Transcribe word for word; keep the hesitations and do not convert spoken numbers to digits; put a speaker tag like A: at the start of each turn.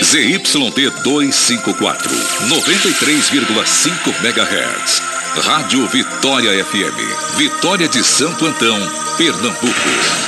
A: Z Y T duzentos e cinquenta e quatro, noventa e três vírgula cinco megahertz. Rádio Vitória F M, Vitória de Santo Antão, Pernambuco.